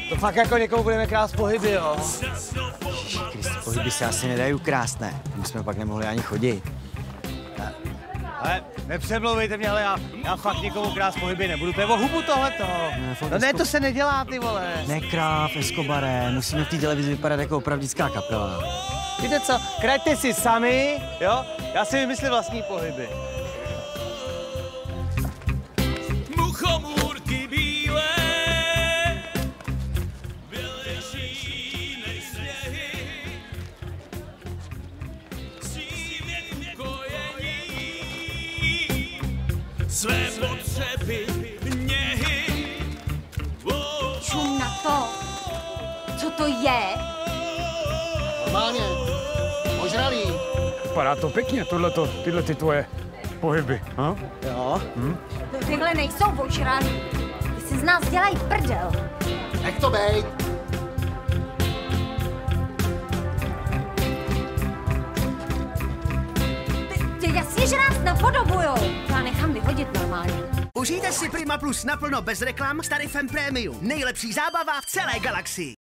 To fakt jako někomu budeme krást pohyby, jo? Kriste, pohyby se asi nedají ukrást, ne? My jsme pak nemohli ani chodit. Ale nepřemlouvejte mě, ale já fakt někomu krást pohyby nebudu, to je o hubu tohleto. Ne, to se nedělá, ty vole. Nekráv, Escobare, musíme v té televizi vypadat jako opravdická kapela. Víte co, kraťte si sami, jo? Já si vymyslím vlastní pohyby. Muchomůrky bílé, bělejší než sněhy, příměr kojení, své potřeby něhy. Čum na to. Co to je? Normálně, ožralý. Vypadá to pěkně, tyhle ty tvoje pohyby. Ha? Jo. No, tyhle nejsou ožralí. Ty si z nás dělají prdel. Nech to bejt. Ty jasně, že nás napodobujou. Já nechám vyhodit normálně. Užijte si Prima Plus naplno bez reklam s tarifem Premium. Nejlepší zábava v celé galaxii.